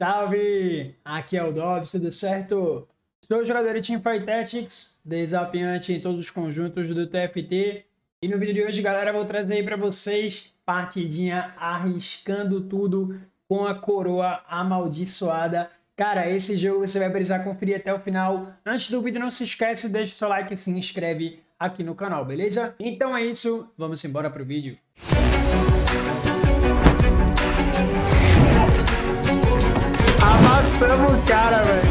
Salve! Aqui é o Dobbs, tudo certo? Sou jogador de Teamfight Tactics, desafiante em todos os conjuntos do TFT. E no vídeo de hoje, galera, vou trazer aí pra vocês partidinha arriscando tudo com a coroa amaldiçoada. Cara, esse jogo você vai precisar conferir até o final. Antes do vídeo, não se esquece, deixa o seu like e se inscreve aqui no canal, beleza? Então é isso, vamos embora pro vídeo. Amassamos o cara, velho.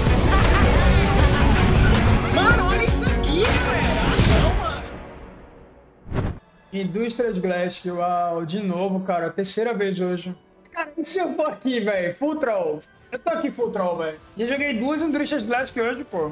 Mano, olha isso aqui, galera. Ah, não, mano. Industrias Glass, uau, de novo, cara. Terceira vez hoje. Cara, o que eu tô aqui, velho? Full troll. Eu tô aqui full troll, velho. Já joguei duas Industrias Glass hoje, pô.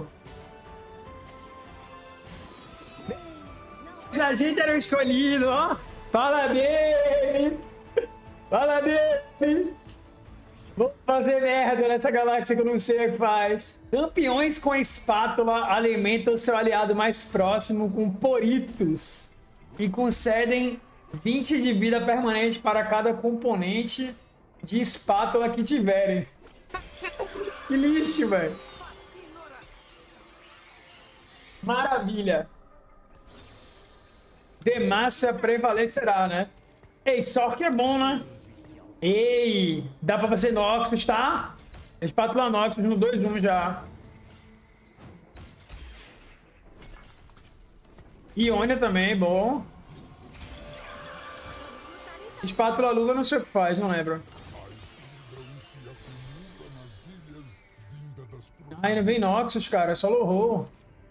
Mas a gente era o escolhido, ó. Fala dele. Fala dele. Vou fazer merda nessa galáxia que eu não sei o que faz. Campeões com espátula alimentam seu aliado mais próximo com poritos e concedem 20 de vida permanente para cada componente de espátula que tiverem. Que lixo, velho. Maravilha. Demacia prevalecerá, né? Ei, só que é bom, né? Ei, dá pra fazer Noxus, tá? Espátula Noxus no 2-1 já. Ionia também, bom. Espátula Luva não sei o que faz, não lembro. Ai, não vem Noxus, cara, é só Lohou.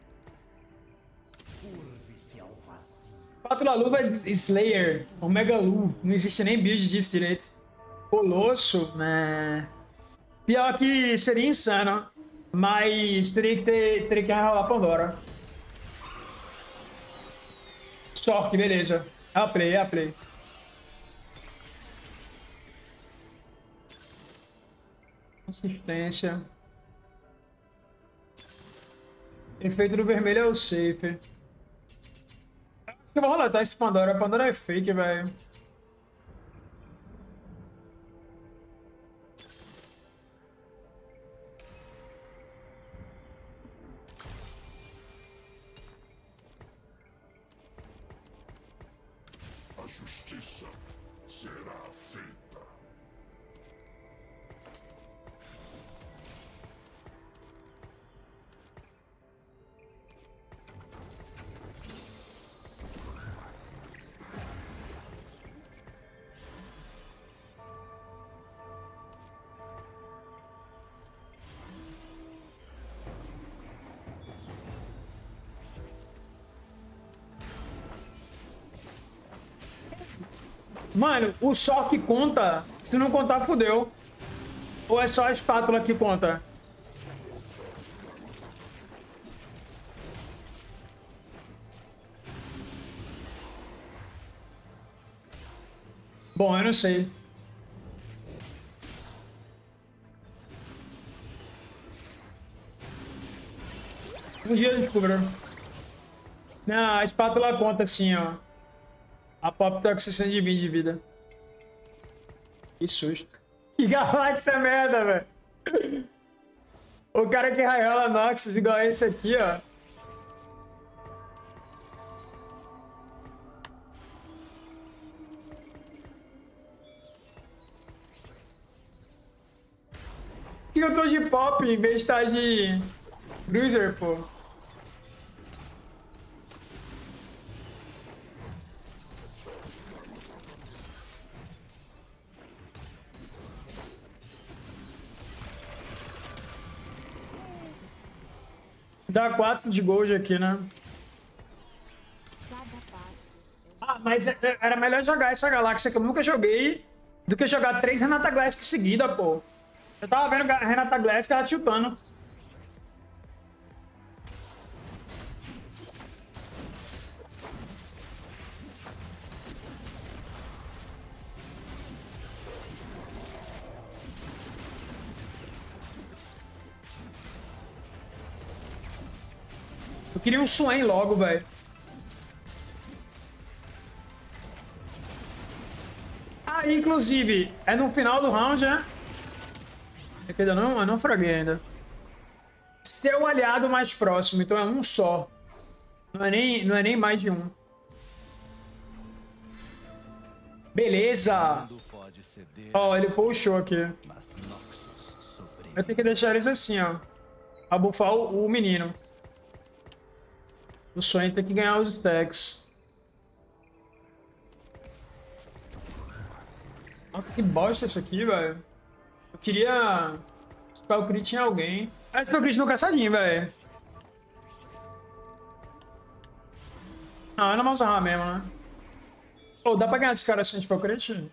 Espátula Luva é Slayer, Omega Lu. Não existe nem build disso direito. Colosso, né? Pior que seria insano, mas teria que enrolar Pandora. Sorte, beleza. É a play, é a play. Consistência. Efeito do vermelho é o safe. Acho que eu vou roletar esse Pandora. Pandora é fake, velho. A justiça será feita. Mano, o choque conta. Se não contar, fodeu. Ou é só a espátula que conta? Bom, eu não sei. Um dia eu descubro. Não, a espátula conta assim, ó. A Pop tá com 60 de 20 de vida. Que susto. Que galáxia merda, velho. O cara que raiola Noxus igual esse aqui, ó. Por que eu tô de Pop em vez de estar de Bruiser, pô? Dá 4 de gold aqui, né? Ah, mas era melhor jogar essa galáxia que eu nunca joguei do que jogar 3 Renata Glass seguida, pô. Eu tava vendo a Renata Glass que ela tiltando. Eu queria um Swain logo, velho. Ah, inclusive, é no final do round, né? Aqui ainda não, eu não fraguei ainda. Seu aliado mais próximo, então é um só. Não é nem mais de um. Beleza! Ó, ele puxou aqui. Eu tenho que deixar eles assim, ó. A buffar o menino. O Swain tem que ganhar os stacks. Nossa, que bosta isso aqui, velho. Eu queria spell crit em alguém. Ah, spell crit no caçadinho, velho. Ah, é na Malzahar mesmo, né? Pô, dá pra ganhar desse cara assim, spell crit?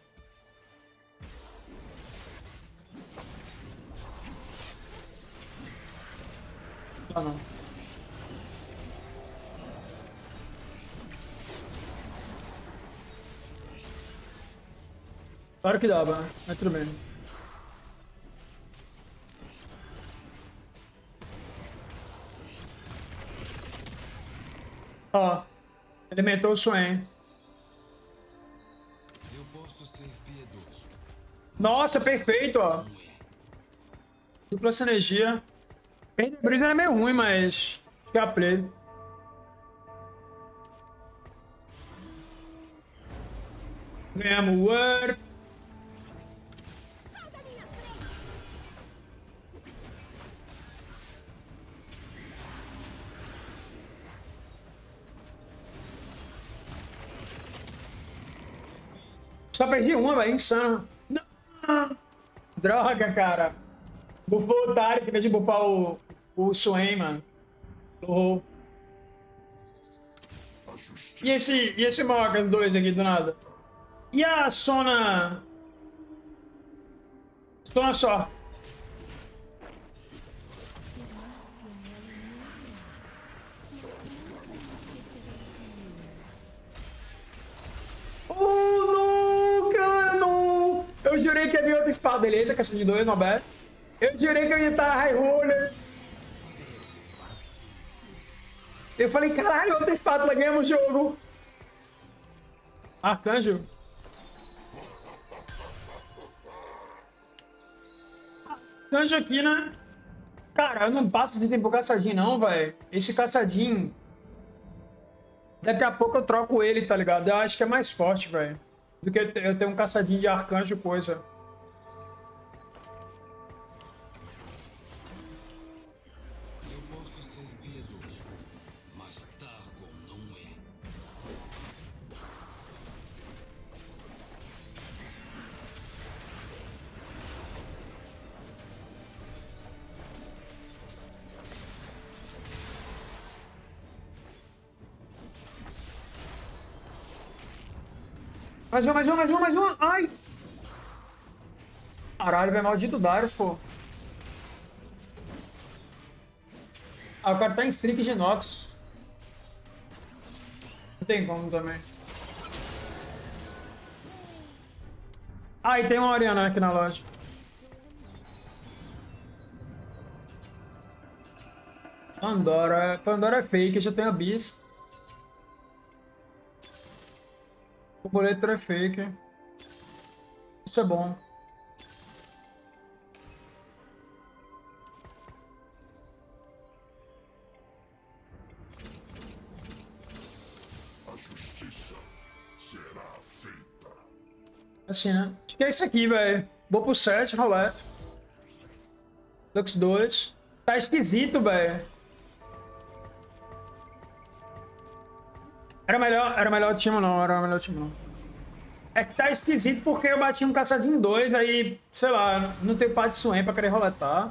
Ah, não. Claro que dava, né? Mas tudo bem. Ó, alimentou o Swain. Nossa, perfeito, ó. Dupla sinergia. Perder brisa era meio ruim, mas fica play. Ganhamos o Warp. Só perdi uma, velho. Insano. Não. Droga, cara. Bufou o Tarek em vez de bufar o Swain, mano. Oh. E esse Mogas 2 aqui do nada? E a Sona? Sona só. Oh, não, cara, não. Eu jurei que havia outra espada. Beleza, caixa de 2, não bad. Eu jurei que eu ia estar High Roller. Eu falei, caralho, outra espada, ganhamos o jogo. Arcanjo. Arcanjo aqui, né? Cara, eu não passo de tempo caçadinho, não, velho. Esse caçadinho... Daqui a pouco eu troco ele, tá ligado? Eu acho que é mais forte, velho. Do que eu ter um caçadinho de arcanjo, coisa. Mais uma. Ai! Caralho, velho, maldito Darius, pô. Ah, o cara tá em streak de Noxus. Não tem como também. Ah, e tem uma Orianna aqui na loja. Pandora é fake, já tem a Bis. O boleto é fake. Isso é bom. A justiça será feita. Assim, né? Acho que é isso aqui, velho. Vou pro 7, rolete. Lux 2. Tá esquisito, velho. Era melhor o time não, É que tá esquisito porque eu bati um caçadinho 2, aí, sei lá, não tenho par de Swain pra querer roletar.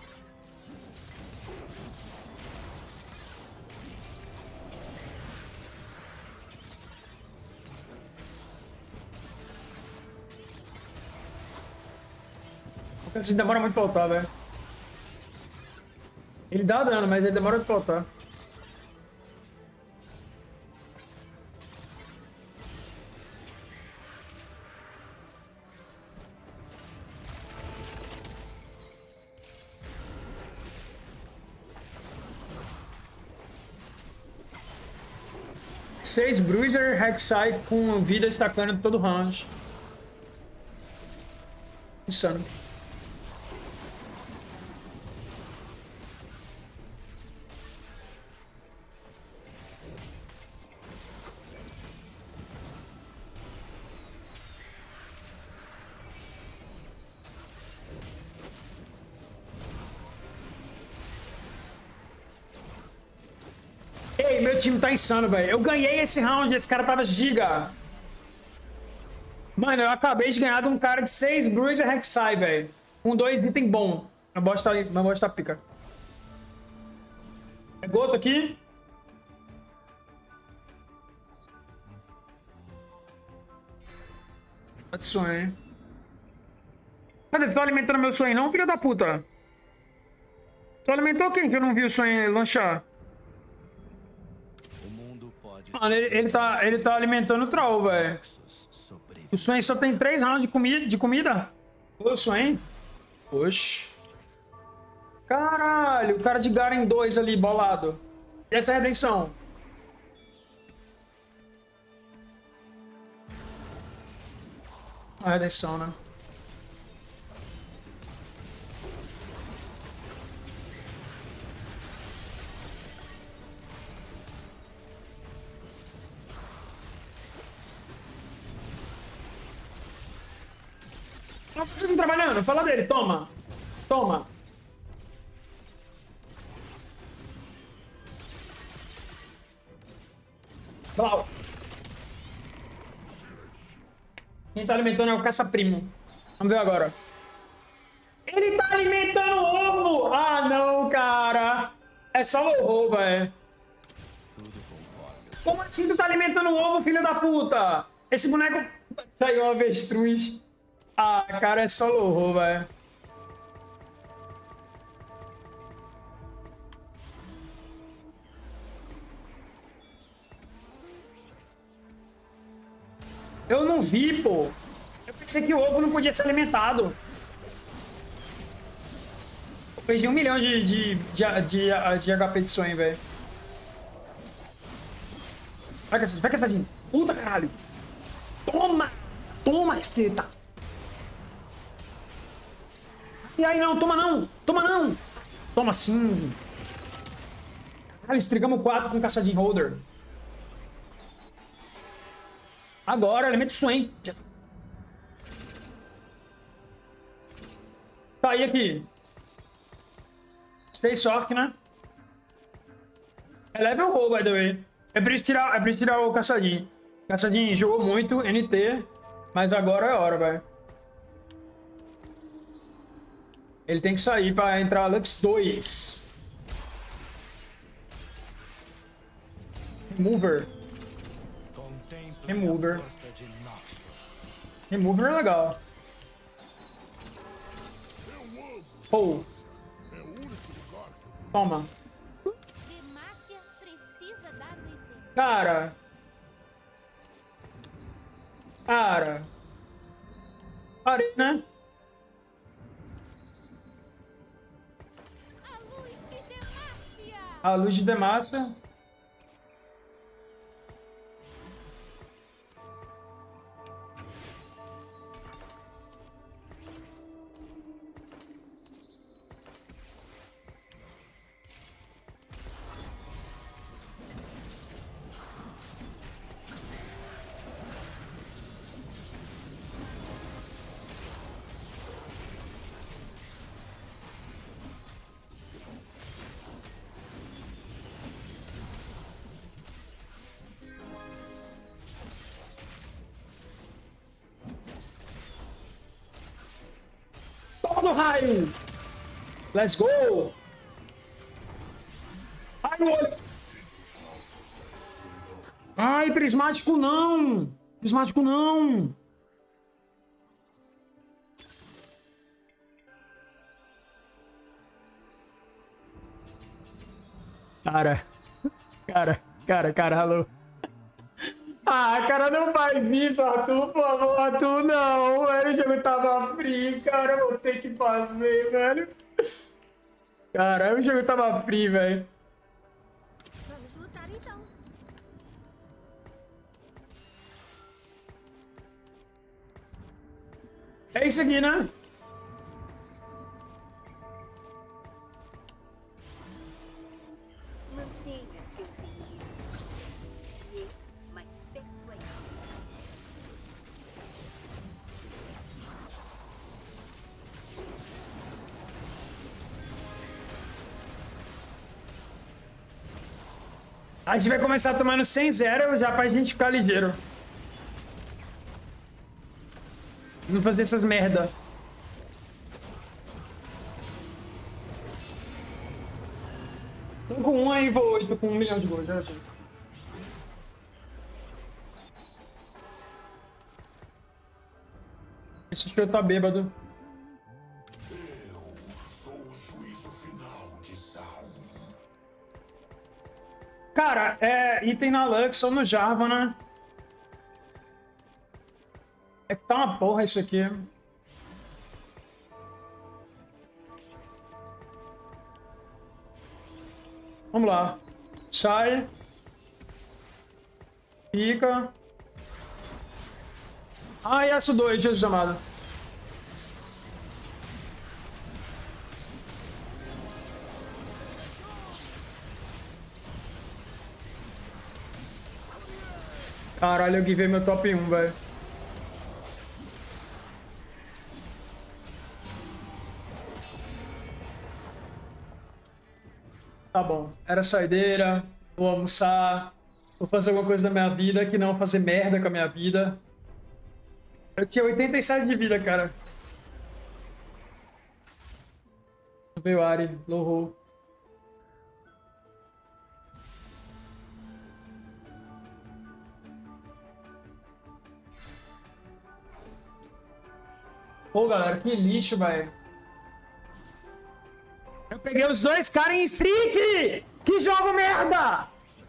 O caçadinho demora muito pra voltar, velho. Ele dá dano, mas ele demora muito pra voltar. Seis Bruiser, Rek'Sai com vida destacando todo round. Insano. Ei, meu time tá insano, velho. Eu ganhei esse round, esse cara tava giga. Mano, eu acabei de ganhar de um cara de 6 Bruiser Rek'Sai, velho. Com 2 itens bom. Meu boss tá pica. É Goto aqui. Pode sonhar. Cadê? Tu tá alimentando meu sonho não, filho da puta? Tu alimentou quem que eu não vi o sonho lanchar? Mano, ele tá alimentando o troll, velho. O Swain só tem 3 rounds de comida? Ô, Swain. Oxi. Caralho, o cara de Garen 2 ali, bolado. E essa redenção? A redenção, né? Não, vocês estão trabalhando? Fala dele, toma. Toma. Blau. Quem tá alimentando é o caça-primo. Vamos ver agora. Ele tá alimentando o ovo! Ah, não, cara. É só o ovo, velho. Como assim tu tá alimentando o ovo, filho da puta? Esse boneco... Saiu um avestruz. Ah, cara, é só horror, velho. Eu não vi, pô. Eu pensei que o ovo não podia ser alimentado. Eu perdi 1 milhão de HP de sonho, velho. Vai, caçadinho. Puta, caralho. Toma! Toma, caceta! E aí, não, toma não! Toma não! Toma sim! Ah, estrigamos 4 com caçadinho holder. Agora, elemento Swain. Tá aí aqui. 6 sorte, né? É level roll, by the way. É preciso tirar o caçadinho. Caçadinho jogou muito, NT. Mas agora é a hora, velho. Ele tem que sair pra entrar Lux 2. Remover. Remover. Remover é legal. Oh. Toma. Cara. Parei, né? A luz de Demacia. Toma no raio! Let's go! Ai, no olho! Ai, prismático não! Prismático não! Cara, alô. Ah, cara, não faz isso, Arthur, por favor, Arthur, não, velho, o jogo tava free, cara, eu vou ter que fazer, velho. Cara, o jogo tava free, velho. Vamos lutar então. É isso aqui, né? Mantenha seus inimigos e eu mais perto ainda. A gente vai começar tomando 100-0 já pra gente ficar ligeiro. Não fazer essas merda. Tô com 1 aí, vou 8 com 1 milhão de gols, já achei. Esse show tá bêbado. Cara, item na Lux ou no Jarvan, né? É que tá uma porra isso aqui. Vamos lá. Sai. Fica. Ah, Yasuo 2, Jesus amado. Caralho, eu givei meu top 1, velho. Tá bom. Era saideira. Vou almoçar. Vou fazer alguma coisa da minha vida que não fazer merda com a minha vida. Eu tinha 87 de vida, cara. Veio Ari, Loho. Pô, galera, que lixo, velho. Eu peguei os dois caras em streak! Que jogo merda!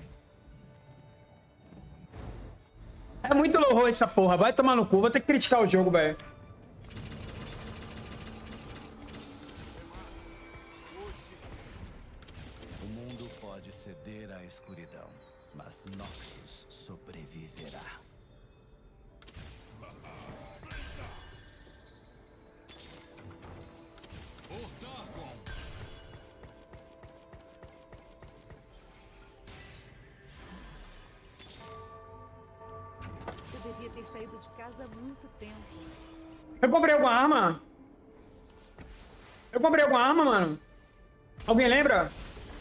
É muito Loho essa porra. Vai tomar no cu. Vou ter que criticar o jogo, velho. O mundo pode ceder à escuridão, mas Noxus sobreviverá. Eu devia ter saído de casa há muito tempo. Eu comprei alguma arma? Eu comprei alguma arma, mano? Alguém lembra?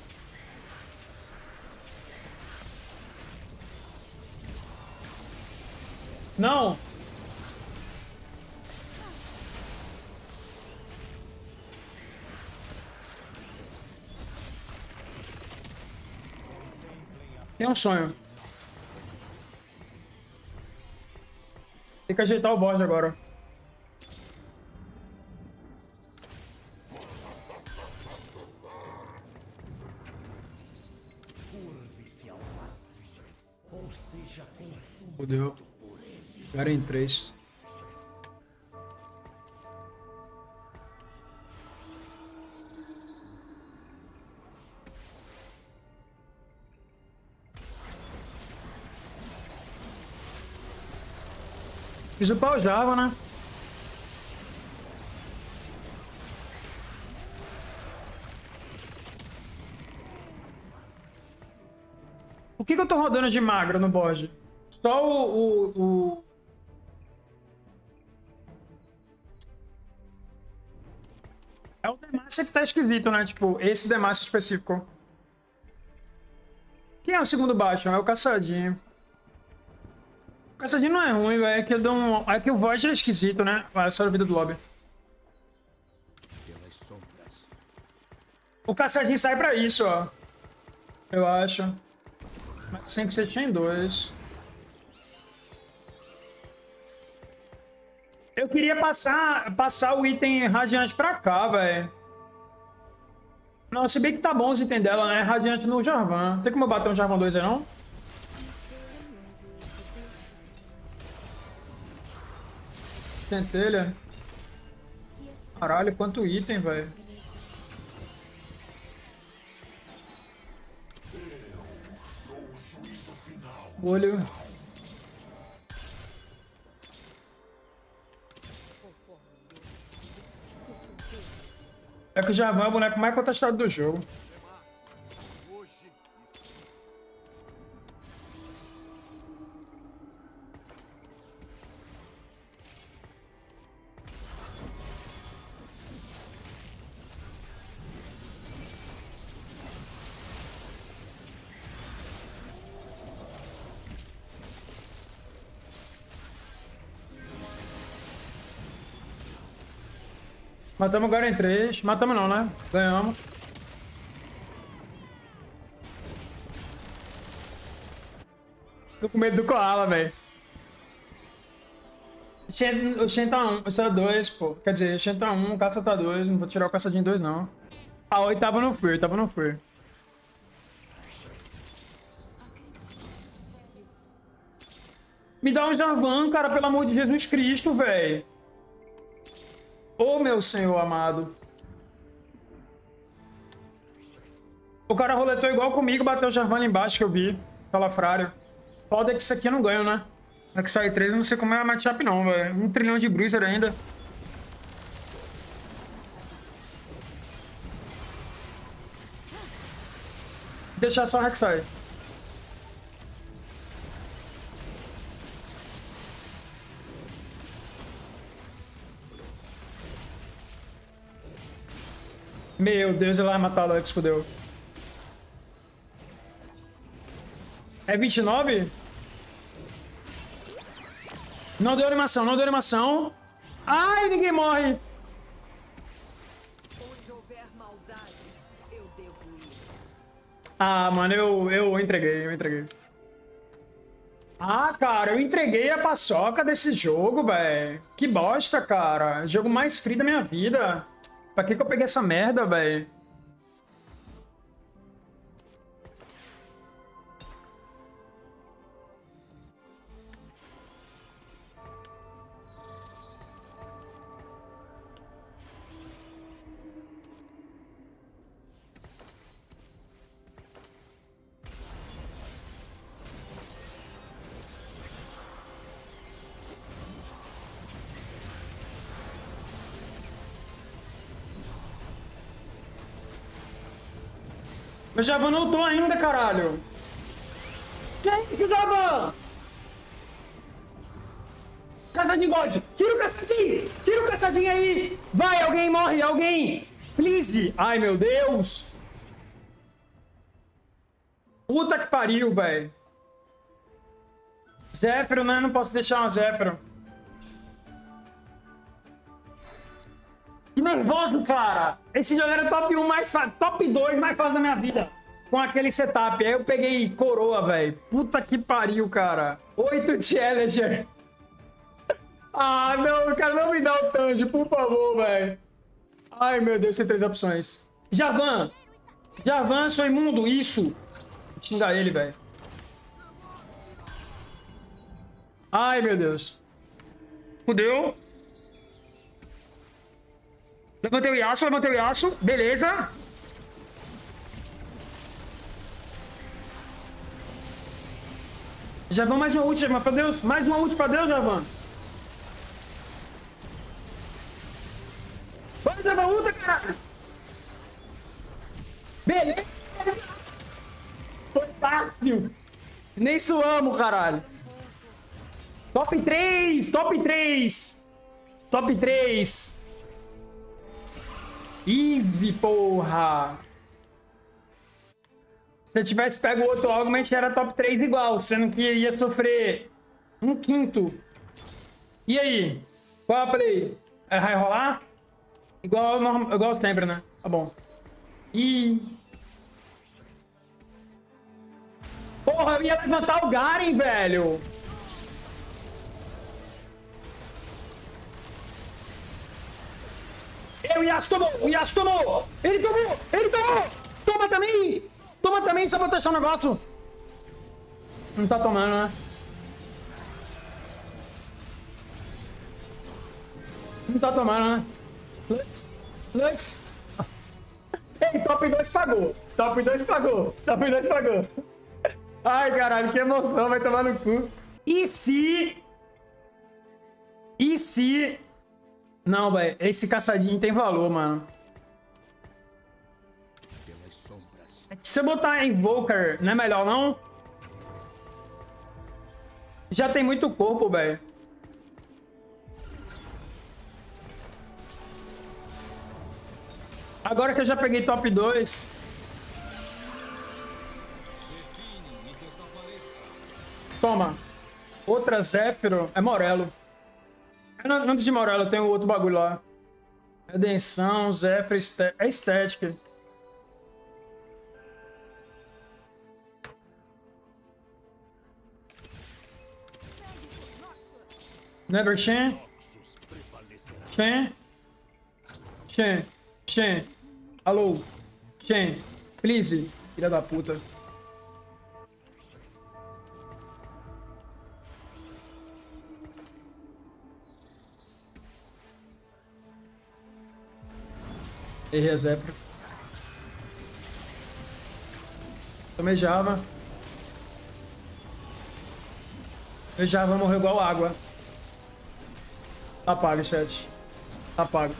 Não? Tem um sonho. Tem que ajeitar o board agora. Fudeu. Era em 3. Fiz o pau Java, né? O que eu tô rodando de magro no board? Só É o Demacia que tá esquisito, né? Tipo, esse Demacia específico. Quem é o segundo baixo? É o Caçadinho. O Caçadinho não é ruim, velho. É que o Void é esquisito, né? Vai, só a vida do lobby. O Caçadinho sai pra isso, ó. Eu acho. Mas tem que ser Chain 2. Eu queria passar o item Radiante pra cá, velho. Não, se bem que tá bom os itens dela, né? Radiante no Jarvan. Tem como eu bater um Jarvan 2 aí, não? Centelha. Caralho, quanto item, velho. Olho. É que o Jarvan é o boneco mais contestado do jogo. Matamos agora em 3. Matamos não, né? Ganhamos. Tô com medo do Koala, velho. O Shen tá 1, você tá 2, pô. Quer dizer, o Shen tá 1, o caça tá 2. Não vou tirar o caçadinho 2, não. Ah, 8 tava no free, tava no free. Me dá um Jarvan, cara, pelo amor de Jesus Cristo, velho. Ô, meu Senhor amado. O cara roletou igual comigo, bateu o Jarvan ali embaixo que eu vi. Calafrário. Foda que isso aqui eu não ganho, né? É que sai 3, eu não sei como é a matchup não, velho. 1 trilhão de bruiser ainda. Deixar só o Rek'Sai. Meu Deus, ele vai matar o Lux, fodeu. É 29? Não deu animação, não deu animação. Ai, ninguém morre. Onde houver maldade, eu devo ir. Ah, mano, eu entreguei. Ah, cara, eu entreguei a paçoca desse jogo, velho. Que bosta, cara. Jogo mais free da minha vida. Pra que eu peguei essa merda, velho? Eu já não ultou ainda, caralho. Que Javan? Caçadinho God. Tira o caçadinho. Tira o caçadinho aí. Vai, alguém morre, alguém. Please. Ai, meu Deus. Puta que pariu, velho. Zéfiro, né? Não posso deixar uma Zéfiro. Que nervoso, cara. Esse jogo era top 1 mais fácil, top 2 mais fácil da minha vida. Com aquele setup. Aí eu peguei coroa, velho. Puta que pariu, cara. 8 Challenger. Ah, não, cara, não me dá o Tange, por favor, velho. Ai, meu Deus, tem 3 opções. Jarvan. Jarvan, sou imundo, isso. Vou xingar ele, velho. Ai, meu Deus. Fudeu. Levantei o Yasuo. Beleza. Javan, mais uma ult, Javan, pra Deus. Mais uma ult pra Deus, Javan. Vai, Javan, ulta, caralho. Beleza. Foi fácil. Nem suamos, caralho. Top 3, top 3. Top 3. Easy, porra! Se eu tivesse pego o outro Augment, era top 3 igual, sendo que ia sofrer 1/5. E aí? Qual a play? É, vai rolar? Igual sempre, né? Tá bom. Ih! Porra, eu ia levantar o Garen, velho! O Yasuo tomou! Ele tomou! Toma também, só pra testar o negócio! Não tá tomando, né? Não tá tomando, né? Lux! Ei, top 2 pagou! Top 2 pagou! Ai, caralho, que emoção, vai tomar no cu! E se... Não, velho, esse caçadinho tem valor, mano. Se eu botar Invoker, não é melhor, não? Já tem muito corpo, velho. Agora que eu já peguei top 2... Toma. Outra Zéfiro. É Morello. Não preciso de Morello, eu tenho outro bagulho lá. Redenção, Zephyr, é estética. Never Shen. Shen. Shen. Shen. Alô. Shen. Please. Filha da puta. Errei a Zephyr. Tomei Java. Meu Java morreu igual água. Tá pago, chat. Tá pago.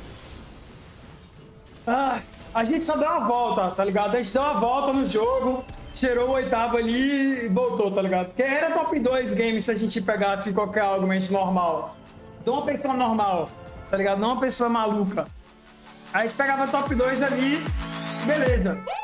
Ah, a gente só deu uma volta, tá ligado? A gente deu uma volta no jogo, cheirou o oitavo ali e voltou, tá ligado? Porque era top 2 game se a gente pegasse qualquer argumento normal. De uma pessoa normal, tá ligado? Não uma pessoa maluca. Aí a gente pegava top 2 ali, beleza.